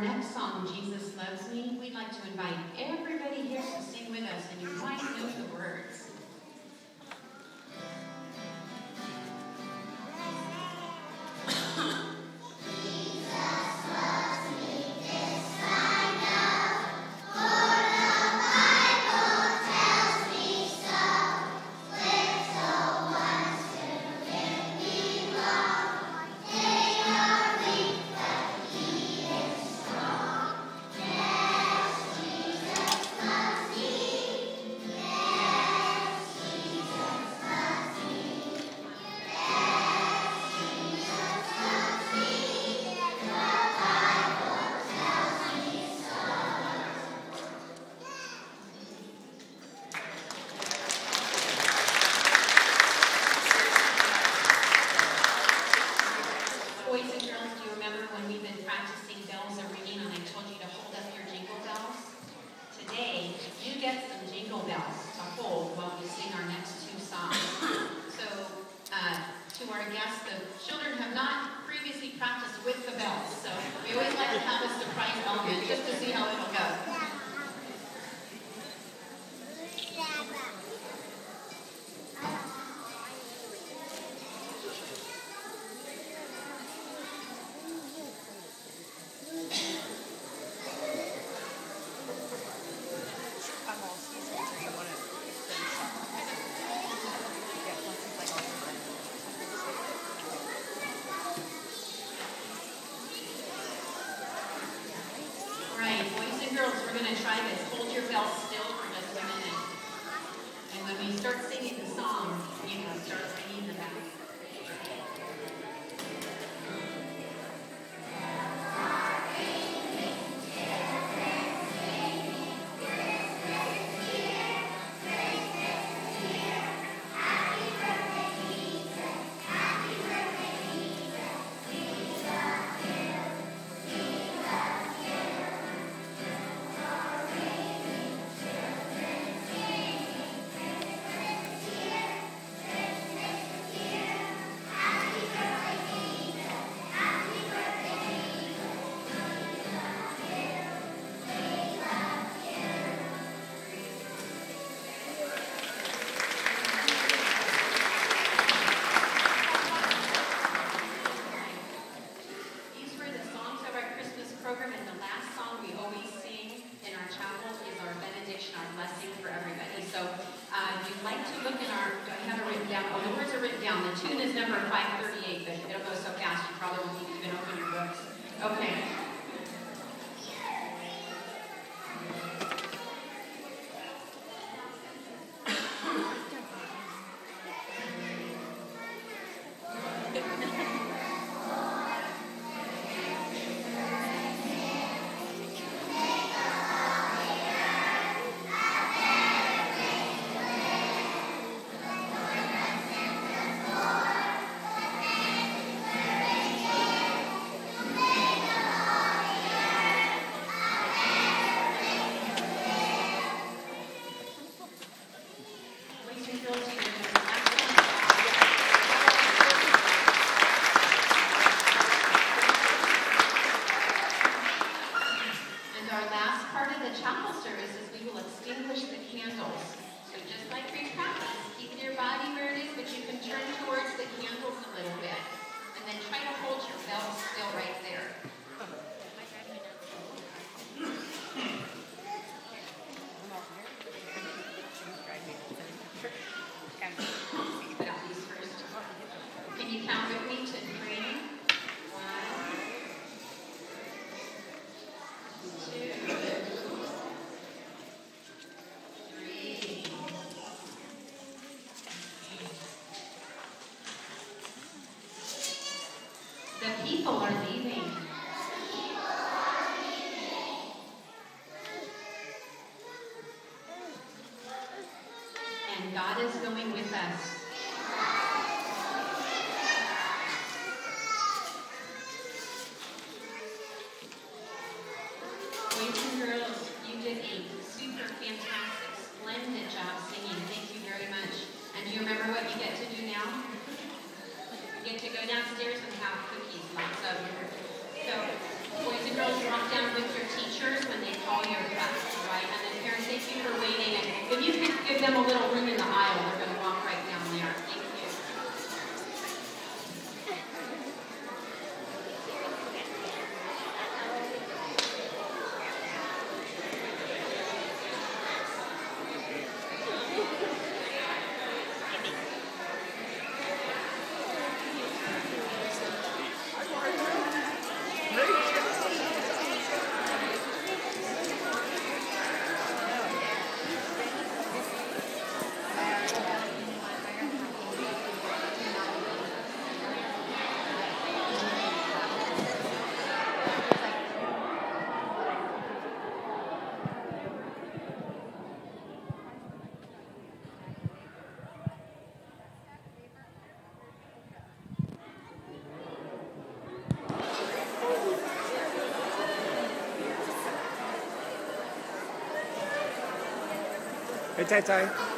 next song, Jesus Loves Me, we'd like to invite everybody here to sing with us, and you might know the words. We're going to try this. Hold your bell still for just a minute. And when we start singing the song, you can start singing the back. People are leaving. And God is going with us. Boys and girls, you did a super fantastic, splendid job singing. Thank you very much. And do you remember what you get to do now? You get to go downstairs and have cookies, lots of them. So, boys and and girls walk down with your teachers when they call your class, all right? And then parents, thank you for waiting. And if you could give them a little room in the aisle, they're going to walk right down there. Thank you. Hey, Tai Tai.